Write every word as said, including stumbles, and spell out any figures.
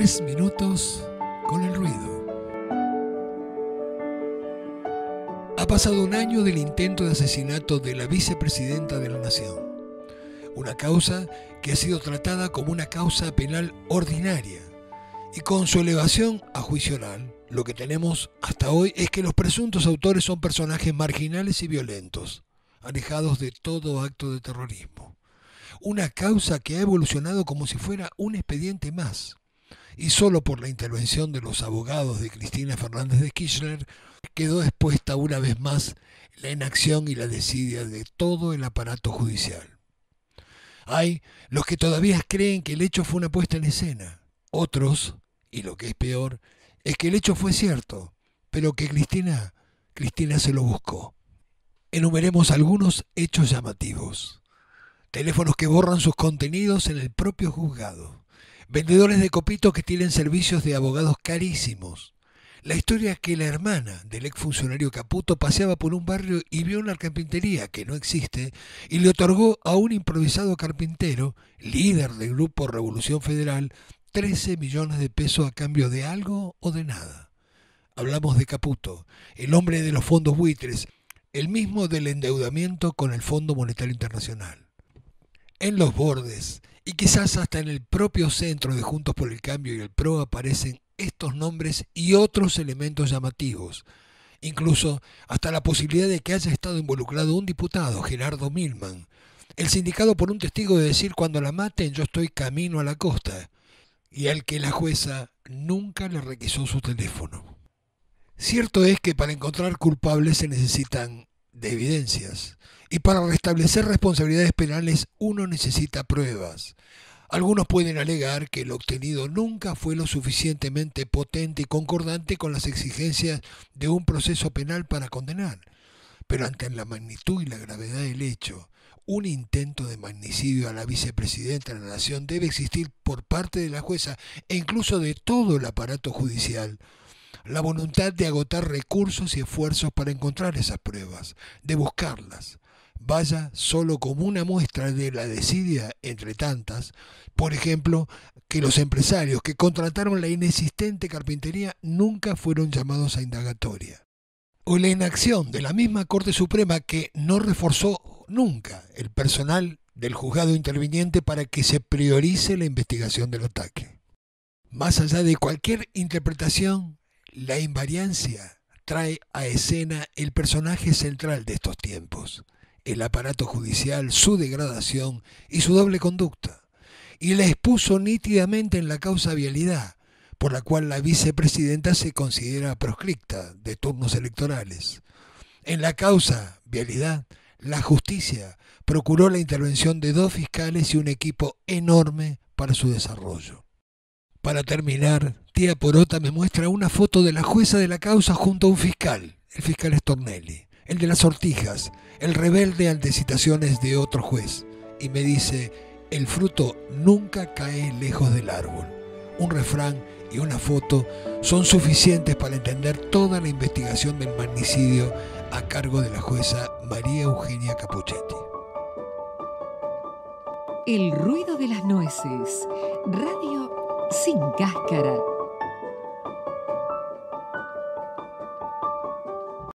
Tres minutos con el ruido. Ha pasado un año del intento de asesinato de la vicepresidenta de la Nación. Una causa que ha sido tratada como una causa penal ordinaria. Y con su elevación a juicio oral, lo que tenemos hasta hoy es que los presuntos autores son personajes marginales y violentos, alejados de todo acto de terrorismo. Una causa que ha evolucionado como si fuera un expediente más. Y solo por la intervención de los abogados de Cristina Fernández de Kirchner quedó expuesta una vez más la inacción y la desidia de todo el aparato judicial. Hay los que todavía creen que el hecho fue una puesta en escena. Otros, y lo que es peor, es que el hecho fue cierto, pero que Cristina, Cristina se lo buscó. Enumeremos algunos hechos llamativos. Teléfonos que borran sus contenidos en el propio juzgado. Vendedores de copitos que tienen servicios de abogados carísimos. La historia que la hermana del exfuncionario Caputo paseaba por un barrio y vio una carpintería que no existe y le otorgó a un improvisado carpintero, líder del grupo Revolución Federal, trece millones de pesos a cambio de algo o de nada. Hablamos de Caputo, el hombre de los fondos buitres, el mismo del endeudamiento con el Fondo Monetario Internacional. En los bordes, y quizás hasta en el propio centro de Juntos por el Cambio y el P R O aparecen estos nombres y otros elementos llamativos. Incluso hasta la posibilidad de que haya estado involucrado un diputado, Gerardo Milman, el sindicado por un testigo de decir cuando la maten yo estoy camino a la costa, y al que la jueza nunca le requisó su teléfono. Cierto es que para encontrar culpables se necesitan de evidencias, y para restablecer responsabilidades penales uno necesita pruebas. Algunos pueden alegar que lo obtenido nunca fue lo suficientemente potente y concordante con las exigencias de un proceso penal para condenar. Pero ante la magnitud y la gravedad del hecho, un intento de magnicidio a la vicepresidenta de la Nación debe existir por parte de la jueza e incluso de todo el aparato judicial. La voluntad de agotar recursos y esfuerzos para encontrar esas pruebas, de buscarlas. Vaya solo como una muestra de la desidia entre tantas, por ejemplo, que los empresarios que contrataron la inexistente carpintería nunca fueron llamados a indagatoria. O la inacción de la misma Corte Suprema que no reforzó nunca el personal del juzgado interviniente para que se priorice la investigación del ataque. Más allá de cualquier interpretación, la invariancia trae a escena el personaje central de estos tiempos, el aparato judicial, su degradación y su doble conducta, y la expuso nítidamente en la causa vialidad, por la cual la vicepresidenta se considera proscripta de turnos electorales. En la causa vialidad, la justicia procuró la intervención de dos fiscales y un equipo enorme para su desarrollo. Para terminar, Tía Porota me muestra una foto de la jueza de la causa junto a un fiscal, el fiscal Stornelli, el de las sortijas, el rebelde ante citaciones de otro juez, y me dice, el fruto nunca cae lejos del árbol. Un refrán y una foto son suficientes para entender toda la investigación del magnicidio a cargo de la jueza María Eugenia Cappuccetti. El ruido de las nueces, radio sin cáscara.